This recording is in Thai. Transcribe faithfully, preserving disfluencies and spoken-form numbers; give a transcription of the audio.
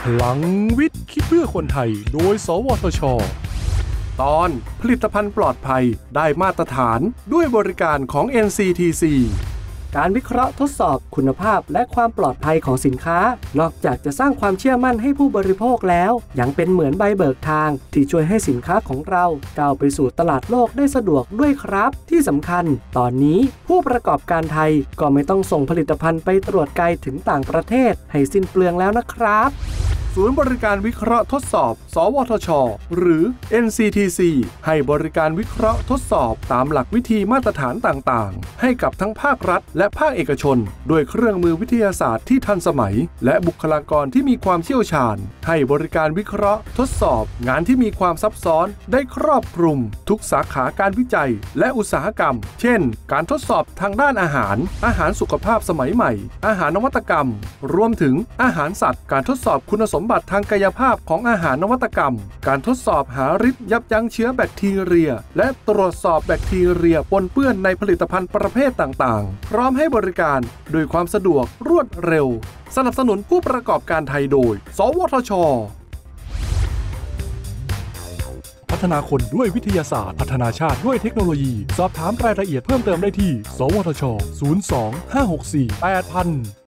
พลังวิทย์คิดเพื่อคนไทยโดยสวทช.ตอนผลิตภัณฑ์ปลอดภัยได้มาตรฐานด้วยบริการของ เอ็น ซี ที ซีการวิเคราะห์ทดสอบคุณภาพและความปลอดภัยของสินค้านอกจากจะสร้างความเชื่อมั่นให้ผู้บริโภคแล้วยังเป็นเหมือนใบเบิกทางที่ช่วยให้สินค้าของเราก้าวไปสู่ตลาดโลกได้สะดวกด้วยครับที่สำคัญตอนนี้ผู้ประกอบการไทยก็ไม่ต้องส่งผลิตภัณฑ์ไปตรวจไกลถึงต่างประเทศให้สิ้นเปลืองแล้วนะครับศูนย์บริการวิเคราะห์ทดสอบ สวทช.หรือ เอ็น ซี ที ซี ให้บริการวิเคราะห์ทดสอบตามหลักวิธีมาตรฐานต่างๆให้กับทั้งภาครัฐและภาคเอกชนด้วยเครื่องมือวิทยาศาสตร์ที่ทันสมัยและบุคลากรที่มีความเชี่ยวชาญให้บริการวิเคราะห์ทดสอบงานที่มีความซับซ้อนได้ครอบคลุมทุกสาขาการวิจัยและอุตสาหกรรมเช่นการทดสอบทางด้านอาหารอาหารสุขภาพสมัยใหม่อาหารนวัตกรรมรวมถึงอาหารสัตว์การทดสอบคุณสมบัติทางกายภาพของอาหารนวัตกรรมการทดสอบหาฤทธิ์ยับยั้งเชื้อแบคทีเรียและตรวจสอบแบคทีเรียปนเปื้อนในผลิตภัณฑ์ประเภทต่างๆพร้อมให้บริการโดยความสะดวกรวดเร็วสนับสนุนผู้ประกอบการไทยโดยสวทช.พัฒนาคนด้วยวิทยาศาสตร์พัฒนาชาติด้วยเทคโนโลยีสอบถามรายละเอียดเพิ่มเติมได้ที่สวทช ศูนย์ สอง ห้า หก สี่ แปด ศูนย์ ศูนย์